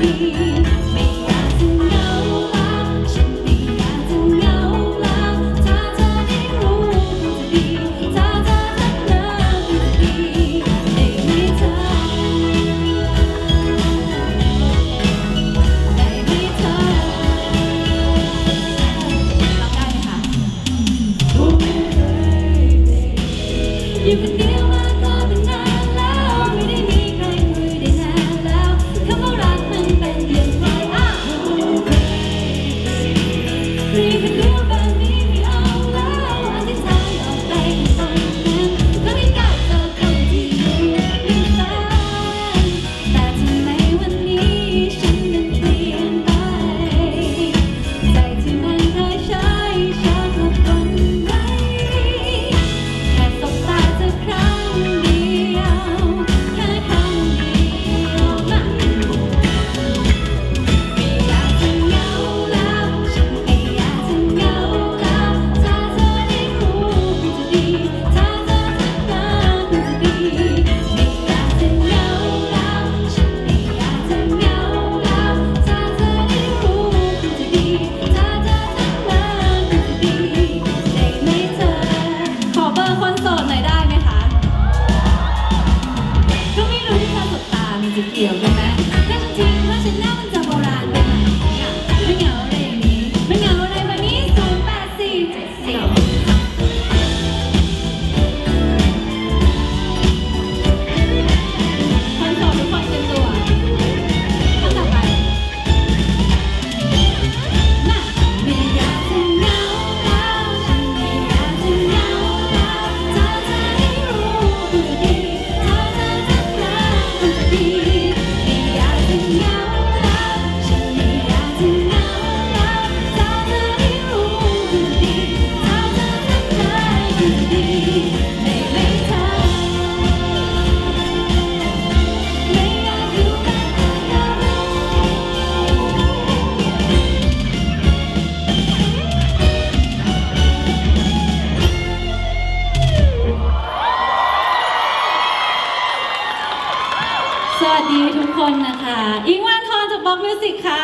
คนนะคะอิงวันทอนจากบ็อกมิวสิกค่ะ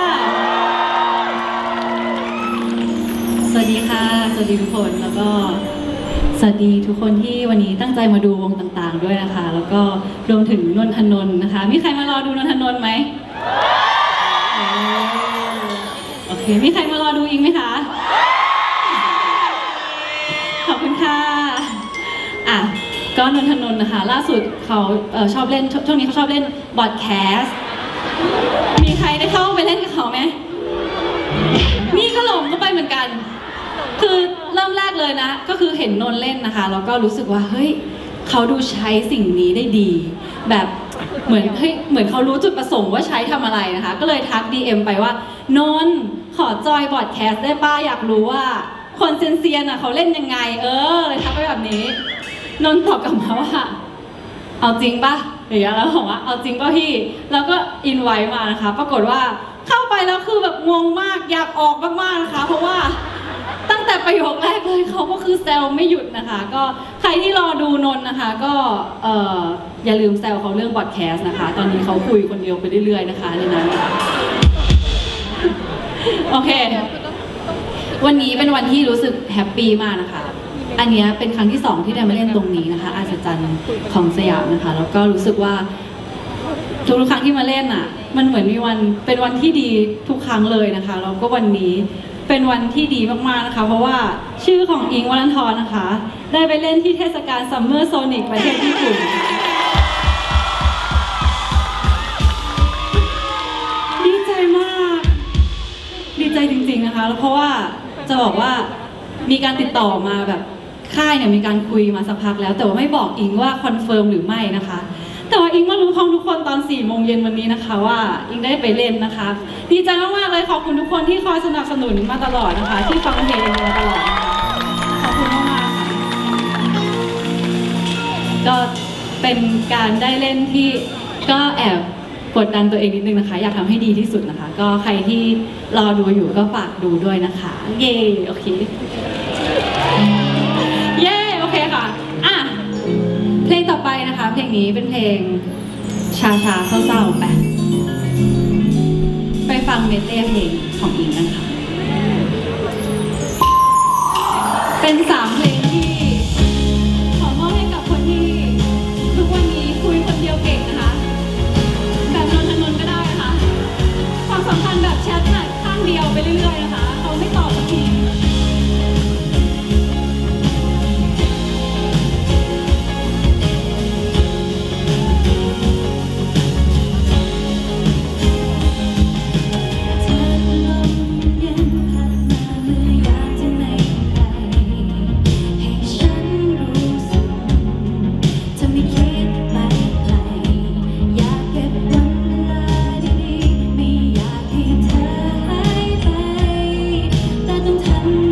สวัสดีค่ะสวัสดีทุกคนแล้วก็สวัสดีทุกคนที่วันนี้ตั้งใจมาดูวงต่างๆด้วยนะคะแล้วก็รวมถึงนนทนนท์นะคะมีใครมารอดูนนทนนท์ไหมโอเคมีใครมารอดูอิงไหมคะขอบคุณค่ะก็นนทนนท์นะคะล่าสุดเขาชอบเล่นช่วงนี้เขาชอบเล่นบอดแคสต์มีใครได้เข้าไปเล่นกับเขาไหมนี่ก็หลงก็ไปเหมือนกันคือเริ่มแรกเลยนะก็คือเห็นนนท์เล่นนะคะแล้วก็รู้สึกว่าเฮ้ยเขาดูใช้สิ่งนี้ได้ดีแบบเหมือนเขารู้จุดประสงค์ว่าใช้ทำอะไรนะคะก็เลยทัก DM ไปว่านนท์ขอจอยบอดแคสต์ได้ป้าอยากรู้ว่าคนเซียนๆเขาเล่นยังไงเลยทักไปแบบนี้นนท์ตอบกลับมาว่าเอาจริงป่ะอย่างเงี้ยแล้วบอกว่าเอาจริงป่ะพี่แล้วก็อินไว้มานะคะปรากฏว่าเข้าไปแล้วคือแบบงงมากอยากออกมากๆนะคะเพราะว่าตั้งแต่ประโยคแรกเลยเขาก็คือแซวไม่หยุดนะคะก็ใครที่รอดูนนท์นะคะก็อย่าลืมแซวเขาเรื่องบอดแคสต์นะคะตอนนี้เขาคุยคนเดียวไปเรื่อยๆนะคะในนั้นโอเควันนี้เป็นวันที่รู้สึกแฮปปี้มากนะคะอันนี้เป็นครั้งที่2ที่ได้มาเล่นตรงนี้นะคะอัศจรรย์ของสยามนะคะแล้วก็รู้สึกว่าทุกครั้งที่มาเล่นอ่ะมันเหมือนมีวันเป็นวันที่ดีทุกครั้งเลยนะคะแล้วก็วันนี้เป็นวันที่ดีมากๆนะคะเพราะว่าชื่อของอิงค์วรันทรนะคะได้ไปเล่นที่เทศกาลซัมเมอร์โซนิกประเทศญี่ปุ่นดีใจมากดีใจจริงๆนะคะเพราะว่าจะบอกว่ามีการติดต่อมาแบบค่ายเนี่ยมีการคุยมาสักพักแล้วแต่ว่าไม่บอกอิงว่าคอนเฟิร์มหรือไม่นะคะแต่ว่าอิงมารู้พร้อมทุกคนตอน4 โมงเย็นวันนี้นะคะว่าอิงได้ไปเล่นนะคะดีใจมากๆเลยขอบคุณทุกคนที่คอยสนับสนุนมาตลอดนะคะที่ฟังเพลงมาตลอดนะคะขอบคุณมากๆค่ะก็เป็นการได้เล่นที่ก็แอบกดดันตัวเองนิดนึงนะคะอยากทำให้ดีที่สุดนะคะก็ใครที่รอดูอยู่ก็ฝากดูด้วยนะคะเย้โอเคเย้โอเคค่ะเพลงต่อไปนะคะเพลงนี้เป็นเพลงช้าๆเศร้าๆไปงเมเต้เพลงของอิงกันค่ะเป็น3เพลงที่ขอมอบให้กับคนที่ทุกวันนี้คุยคนเดียวเก่งนะคะแบบนนทนนท์ก็ได้นะคะความสัมพันธ์แบบแชทน่ะข้างเดียวไปเรื่อยๆนะคะเขาไม่ตอบสักทีท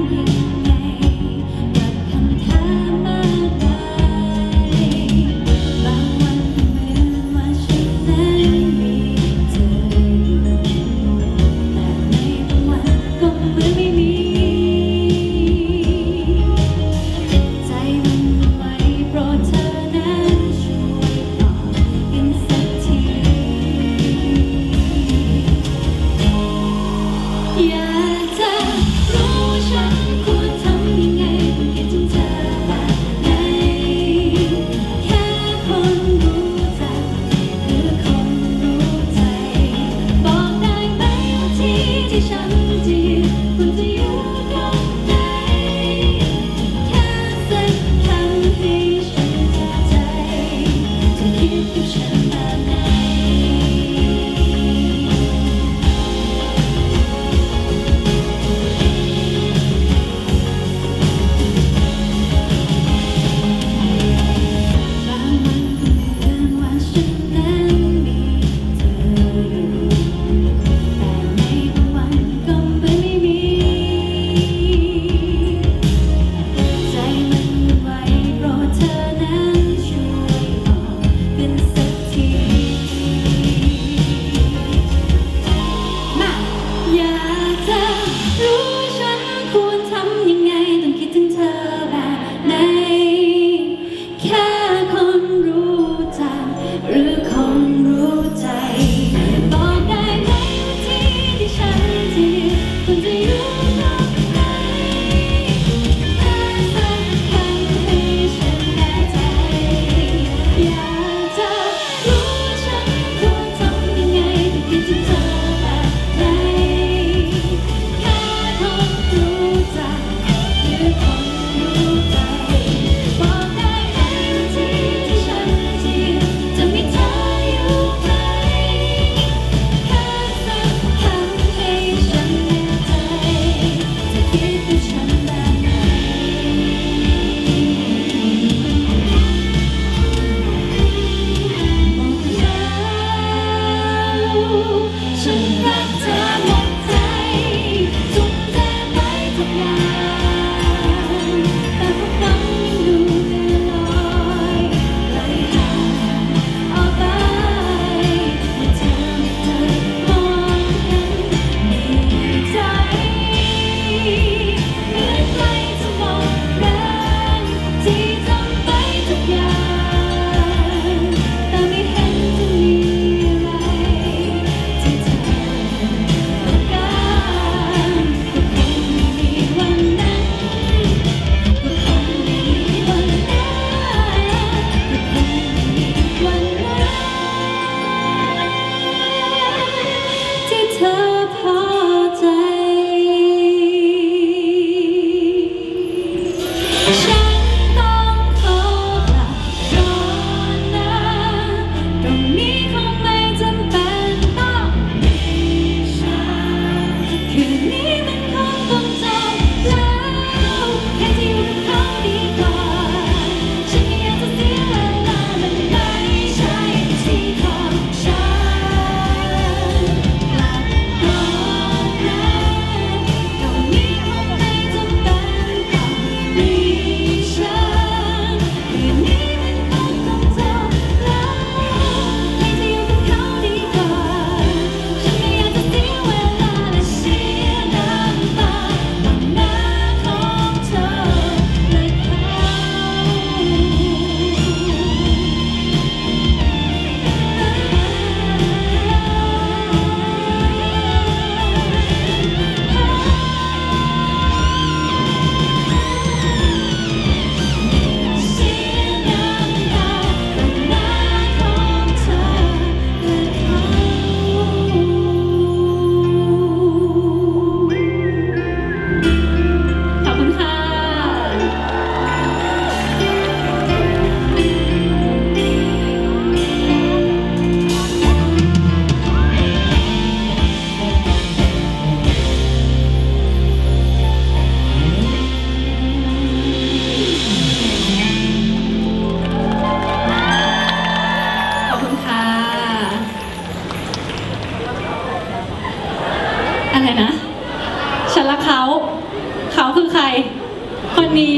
อะไรนะฉันรักเขาเขาคือใครคนนี้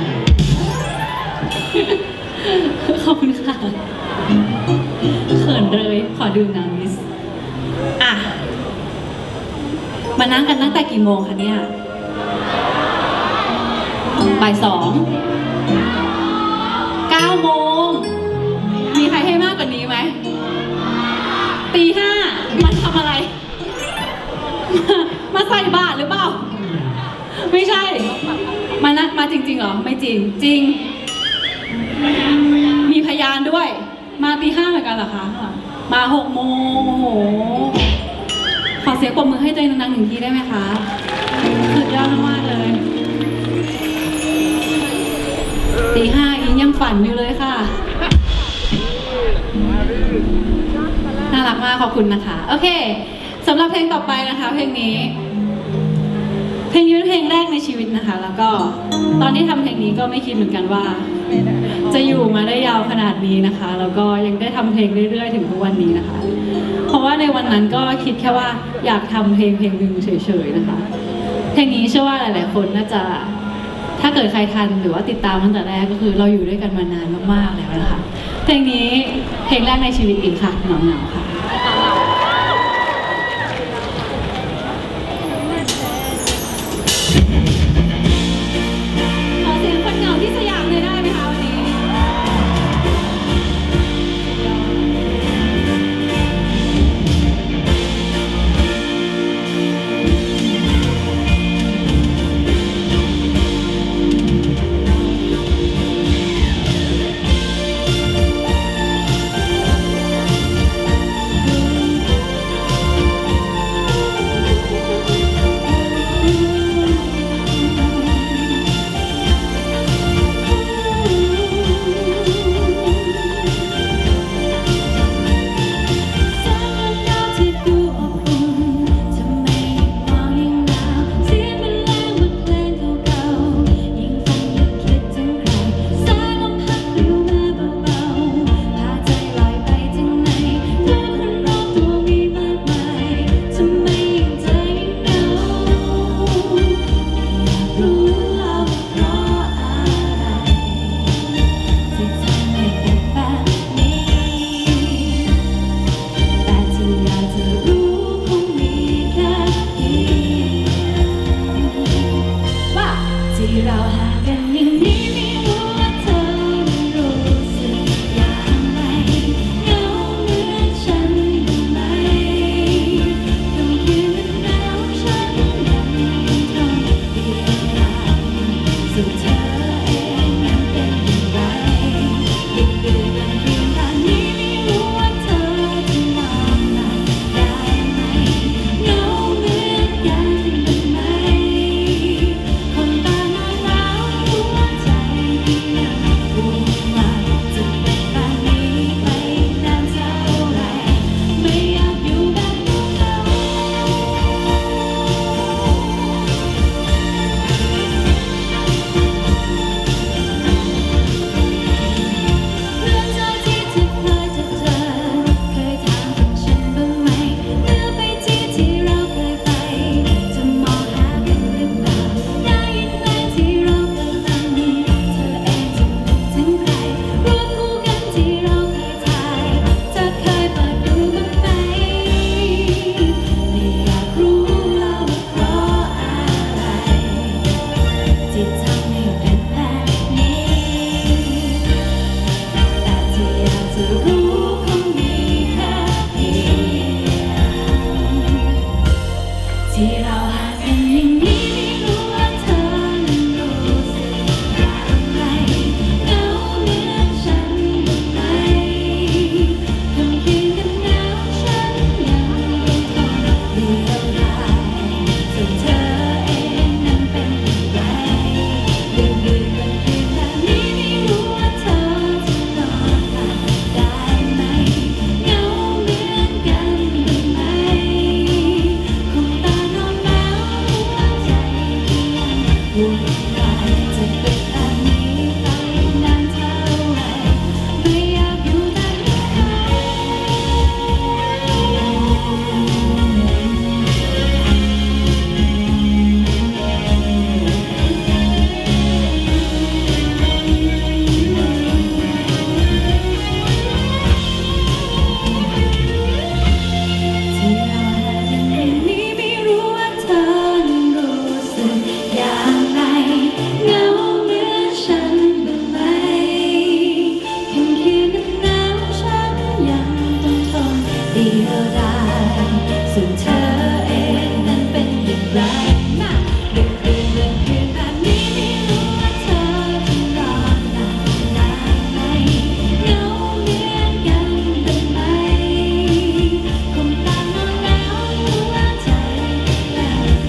ขอบคุณค่ะเขินเลยขอดูน้ำมิสอ่ะมานั่งกันตั้งแต่กี่โมงคะเนี่ยบ่าย 2 9 โมงมีใครให้มากกว่านี้ไหมตี 5มันทำอะไรมาใส่บาตรหรือเปล่าไม่ใช่มาจริงๆเหรอไม่จริงจริงมีพยานด้วยมาตี 5เหมือนกันเหรอคะมา 6 โมงโอ้โหขอเสียงปรบมือให้ตัวเองดังๆ1 ทีได้ไหมคะสุดยอดมากๆเลยตี 5อิงยังฝันอยู่เลยค่ะน่ารักมากขอบคุณนะคะโอเคสำหรับเพลงต่อไปนะคะเพลงนี้เป็นเพลงแรกในชีวิตนะคะแล้วก็ตอนที่ทำเพลงนี้ก็ไม่คิดเหมือนกันว่าจะอยู่มาได้ยาวขนาดนี้นะคะแล้วก็ยังได้ทำเพลงเรื่อยๆถึงทุกวันนี้นะคะเพราะว่าในวันนั้นก็คิดแค่ว่าอยากทำเพลงหนึ่งเฉยๆนะคะเพลงนี้เชื่อว่าหลายๆคนน่าจะถ้าเกิดใครทันหรือว่าติดตามตั้งแต่แรกก็คือเราอยู่ด้วยกันมานานมากๆแล้วนะคะเพลงนี้เพลงแรกในชีวิตอีกค่ะเหงาๆค่ะที่สยามเลยได้ไหมคะวันนี้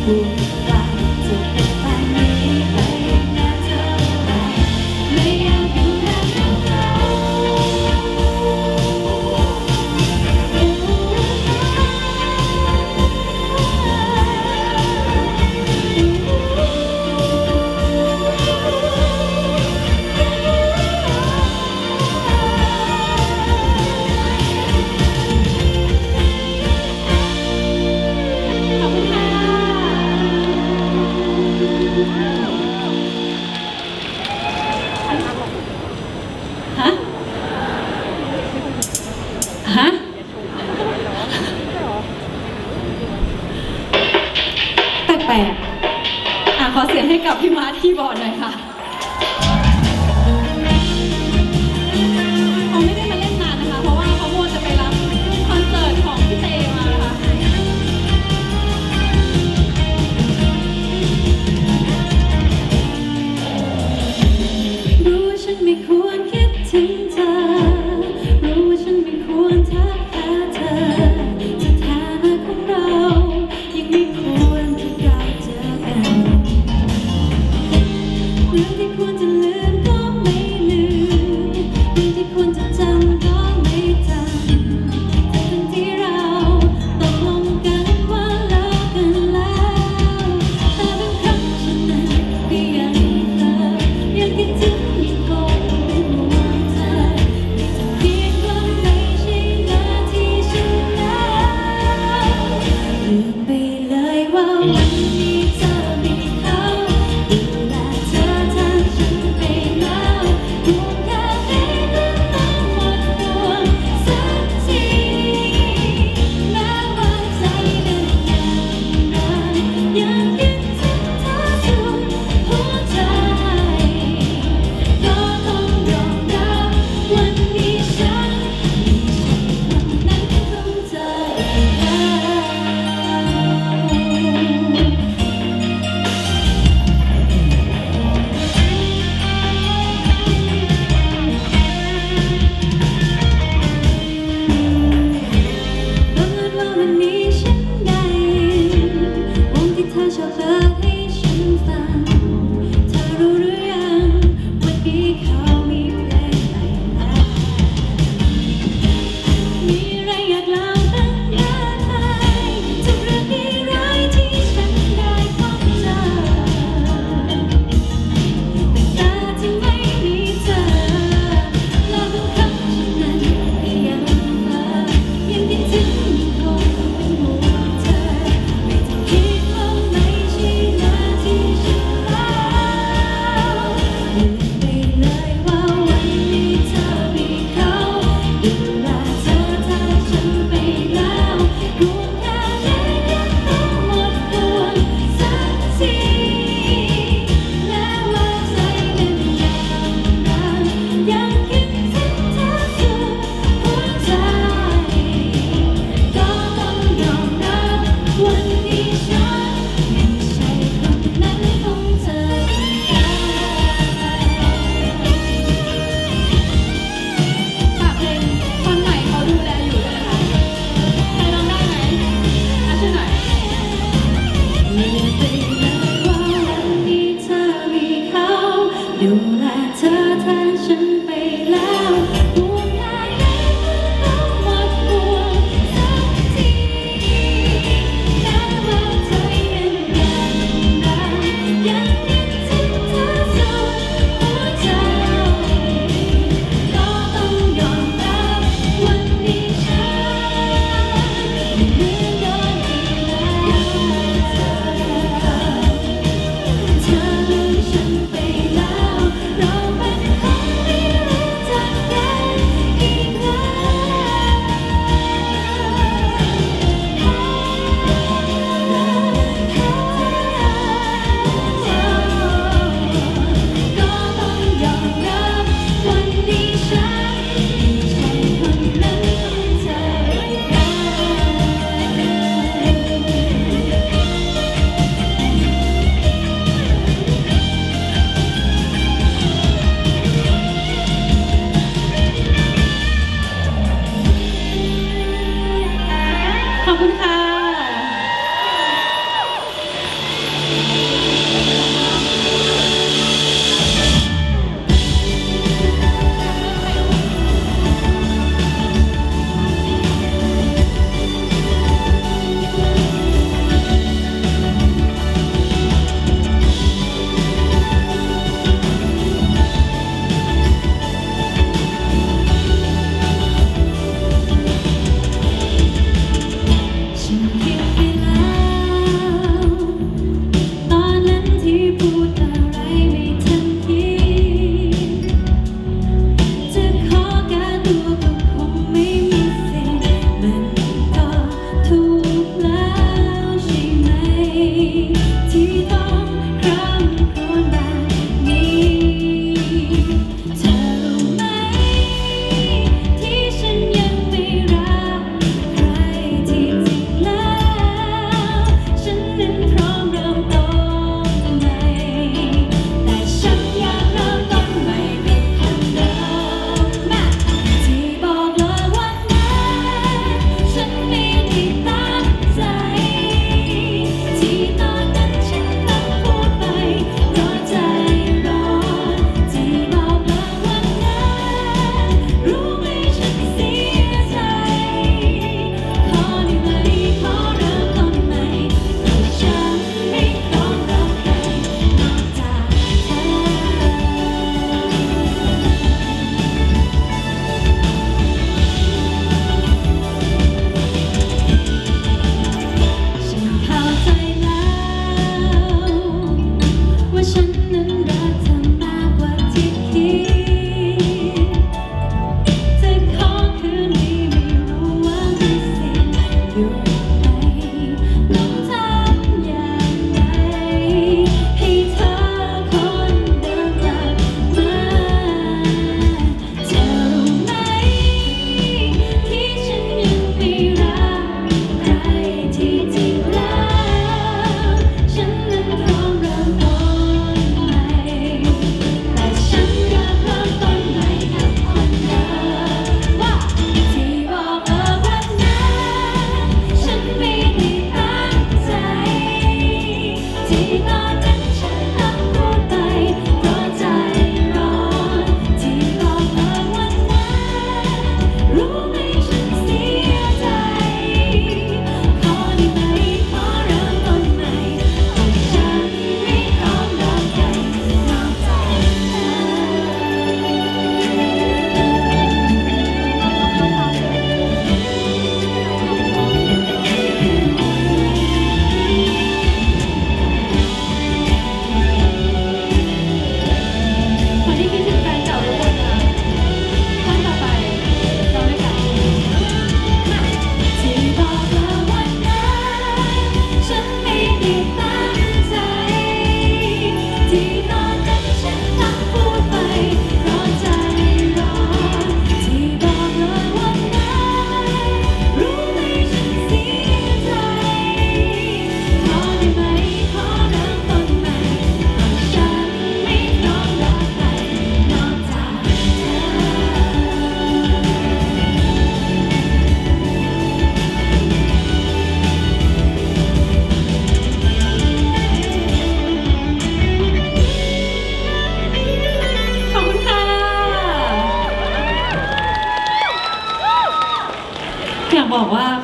บุกกลางสุดทางนี้ไปนานเท่าไรไม่อยากอยู่นานเท่าไรฮะ ฮะ แปลกๆขอเสียงให้กับพี่มาร์ทคีย์บอร์ดหน่อยค่ะเขาไม่ได้มาเล่นนานนะคะ เพราะว่าเขาโมจะไปรับคอนเสิร์ตของพี่เตมาค่ะ รู้ว่าฉันไม่ควรคิดถึงเธอ รู้ว่าฉันไม่ควรทักหาเธอสถานะของเรายังไม่ควรที่เราเจอกันหรือ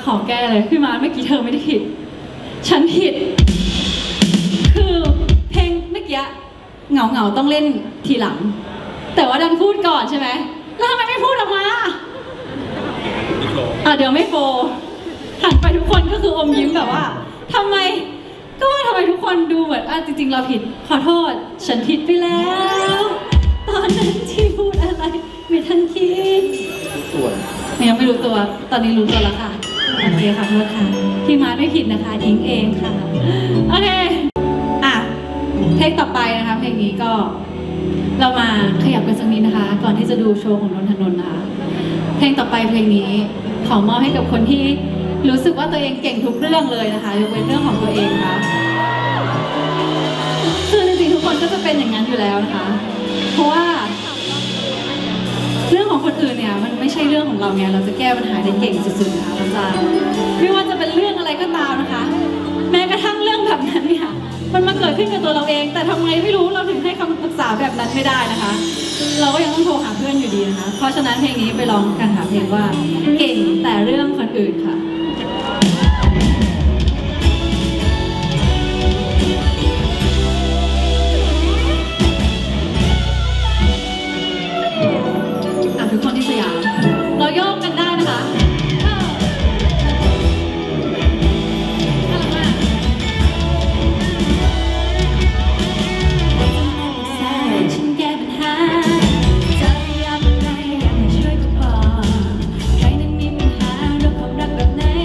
ขอแก้เลยพี่มาร์คเมื่อกี้เธอไม่ได้ผิดฉันผิดคือเพลงเมื่อกี้เหงาต้องเล่นทีหลังแต่ว่าดันพูดก่อนใช่ไหมแล้วทำไมไม่พูดออกมาเดี๋ยวไม่โฟหันไปทุกคนก็คืออมยิ้มแบบว่าทำไมทุกคนดูเหมือนจริงๆเราผิดขอโทษฉันผิดไปแล้วตอนนั้นที่พูดอะไรไม่ทันคิดยังไม่รู้ตัวตอนนี้รู้ตัวแล้วค่ะโอเคค่ะโทษค่ะพี่มาร์คไม่ผิดนะคะอิงเองค่ะโอเคเพลงต่อไปนะคะเพลงนี้ก็เรามาขยับกันสักนิดนะคะก่อนที่จะดูโชว์ของนนทนนท์นะคะเพลงต่อไปเพลงนี้ขอมอบให้กับคนที่รู้สึกว่าตัวเองเก่งทุกเรื่องเลยนะคะยกเว้นเรื่องของตัวเองค่ะคือจริงๆทุกคนก็จะเป็นอย่างนั้นอยู่แล้วนะคะเพราะว่าเรื่องของคนอื่นเนี่ยมันไม่ใช่เรื่องของเราเนี่ยเราจะแก้ปัญหาได้เก่งสุดๆนะคะเราจะไม่ว่าจะเป็นเรื่องอะไรก็ตามนะคะแม้กระทั่งเรื่องแบบนั้นเนี่ยมันมาเกิดขึ้นกับตัวเราเองแต่ทำไมไม่รู้เราถึงให้คำปรึกษาแบบนั้นไม่ได้นะคะเราก็ยังต้องโทรหาเพื่อนอยู่ดีนะคะเพราะฉะนั้นเพลงนี้ไปลองกันหาเพลงว่าเก่งแต่เรื่องคนอื่นค่ะทุกคนที่สยามเราโยกกันได้นะคะฉันแก้ปัญหาจะพยายามอะไรอยากให้ช่วยก็บอกใครนั้นมีปัญหาเรื่องความรักแบบไหน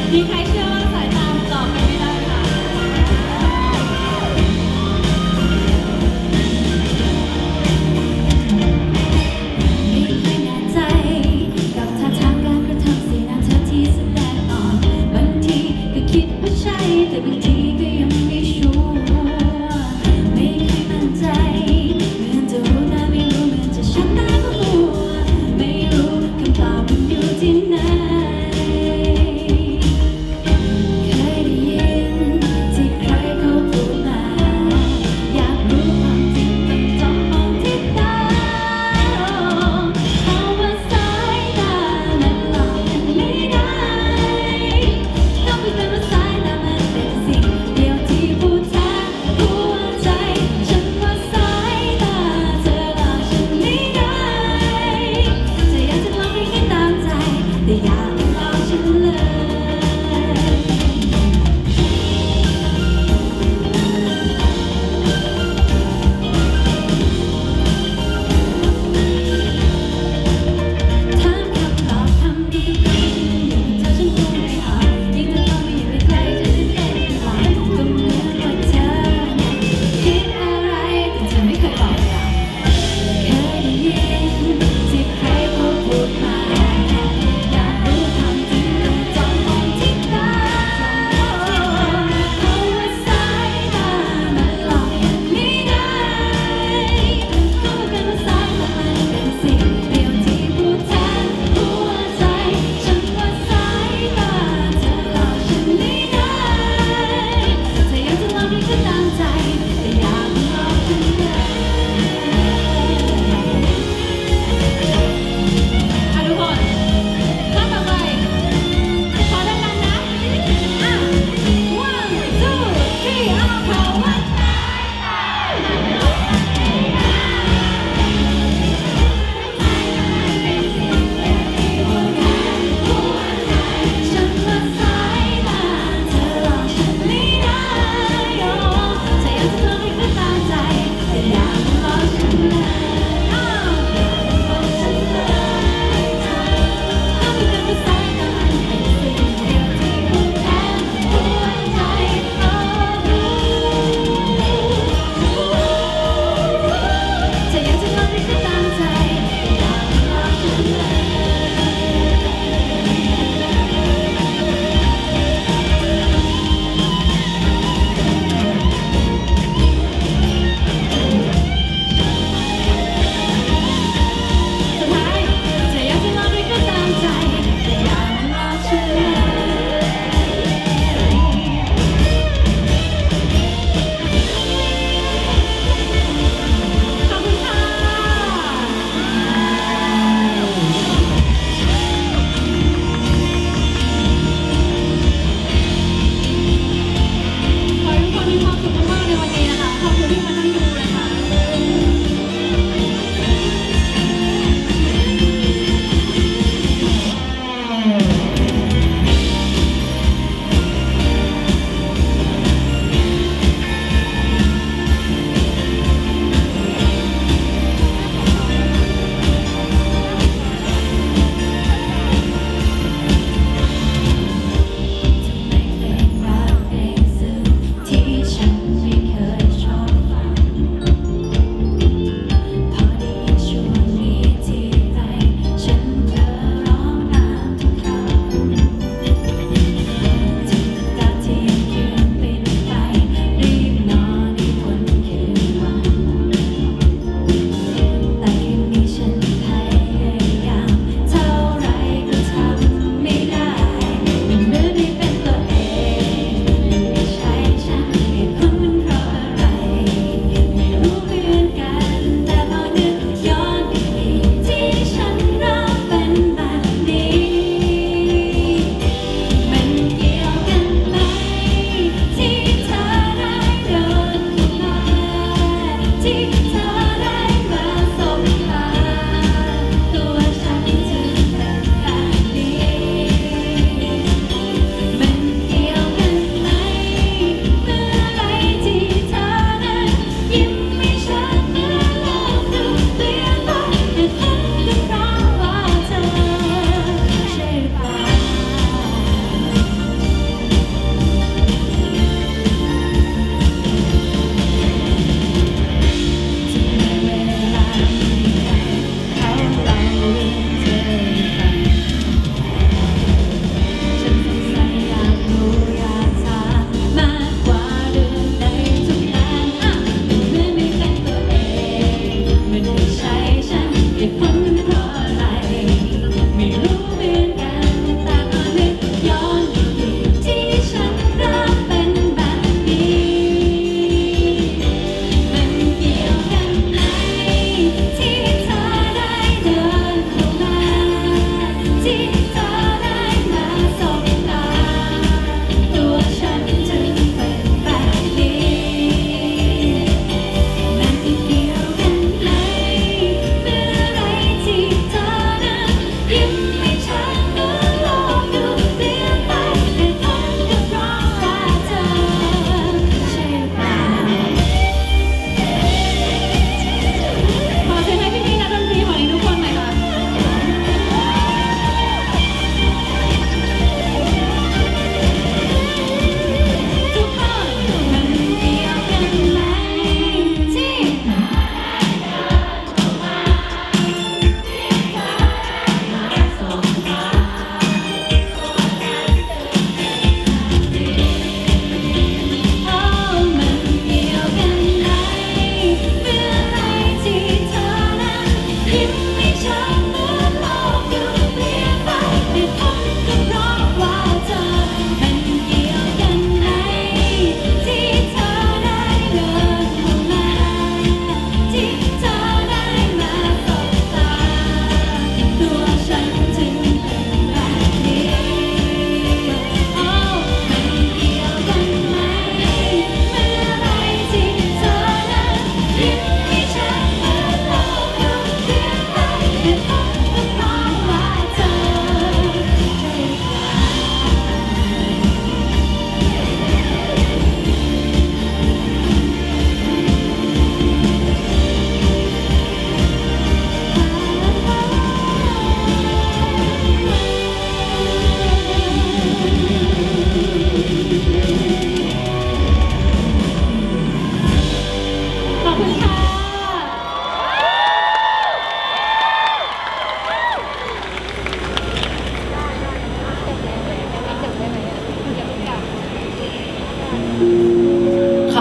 มีใครเชื่อว่าสายตาหลอกกันไม่ได้ค่ะไม่ค่อยแน่ใจกับท่าทางการกระทำสีหน้าเธอที่แสดงออกบางทีก็คิดว่าใช่แต่บางทีก็ยังไม่ชัวร์ไม่ค่อยมั่นใจเหมือนจะรู้นะไม่รู้เหมือนจะชัดแต่ก็กลัวไม่รู้คำตอบมันอยู่ที่ไหนเคยได้ยินที่ใครเขาพูดมาอยากรู้ความจริงต้องจ้องมองที่ตาเพราะว่าสายตามันหลอกกันไม่ได้ต้องไปเป็นว่าสายตามันเป็นสิ่ง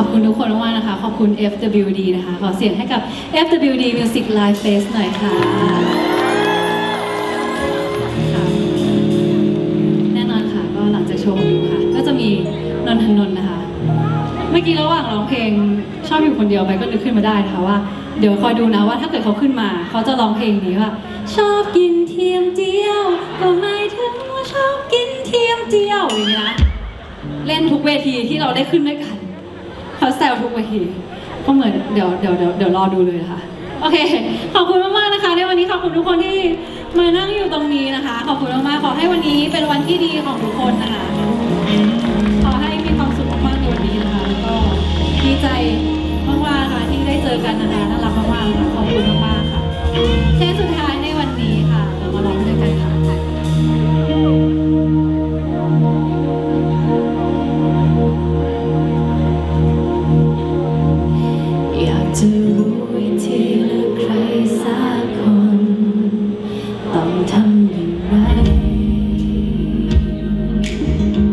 คุณทุกคนมากๆนะคะขอบคุณ FWD นะคะขอเสียงให้กับ FWD Music Live Fest หน่อยค่ะแน่นอนค่ะก็หลังจากโชว์นี้ค่ะก็จะมีนนทนนท์นะคะเมื่อกี้ระหว่างร้องเพลงชอบอยู่คนเดียวไปก็นึกขึ้นมาได้นะคะว่าเดี๋ยวคอยดูนะว่าถ้าเกิดเขาขึ้นมาเขาจะร้องเพลงนี้ว่าชอบกินเทียมเจียวก็หมายถึงว่าชอบกินเทียมเจียวอย่างนี้นะเล่นทุกเวทีที่เราได้ขึ้นด้วยกันเขาแซวทุกเวทีก็เหมือนเดี๋ยวรอดูเลยค่ะโอเคขอบคุณมากๆนะคะในวันนี้ขอบคุณทุกคนที่มานั่งอยู่ตรงนี้นะคะขอบคุณมากๆขอให้วันนี้เป็นวันที่ดีของทุกคนนะคะขอให้มีความสุขมากๆในวันนี้นะคะแล้วก็ดีใจมากๆค่ะที่ได้เจอกันนะคะน่ารักมากๆค่ะขอบคุณมากๆค่ะเพลงสุดท้ายในวันนี้ค่ะเรามาร้องด้วยกันค่ะอยากจะรู้วิธีเลือกใครสักคนต้องทำอย่างไร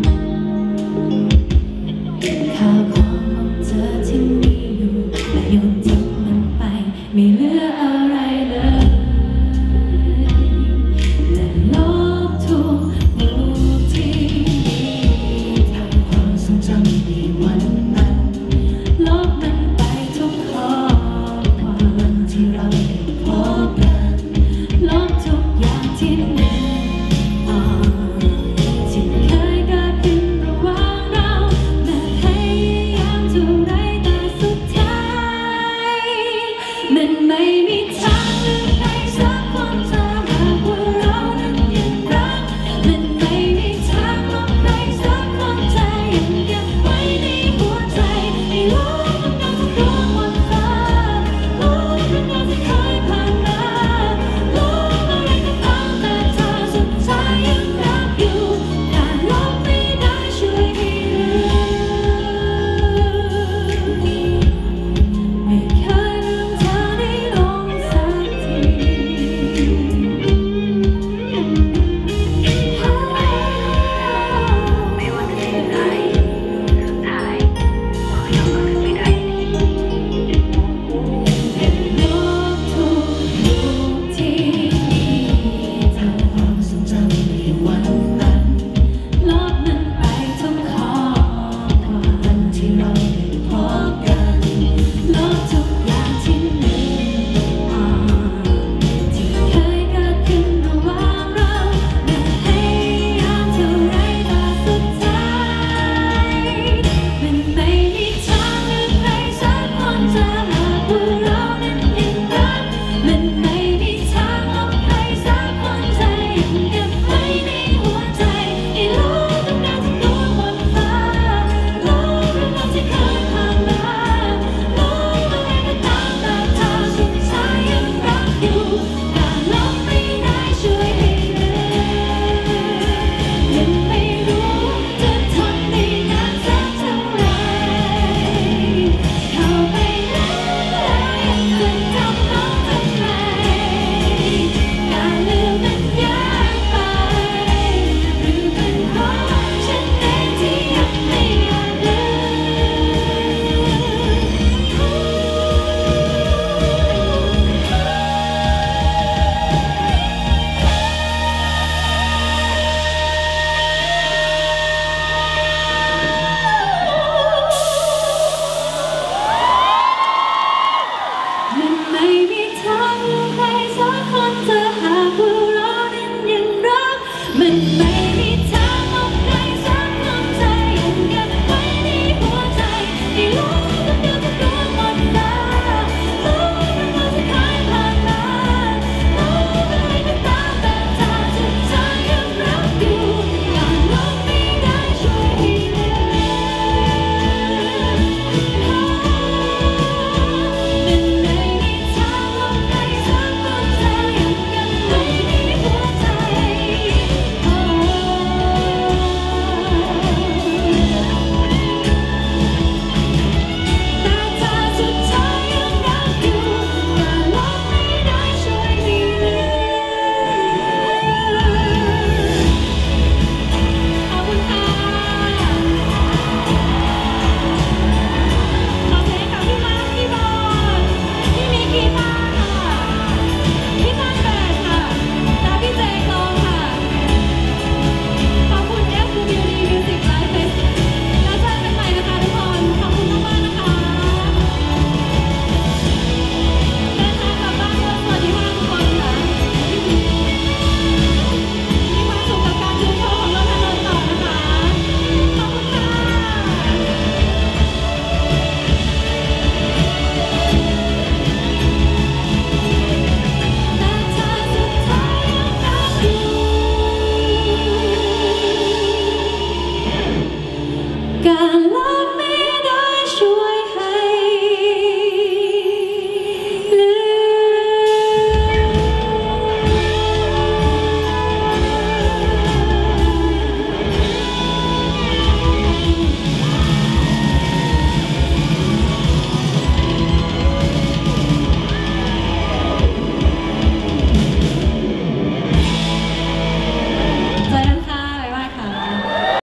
การเล่า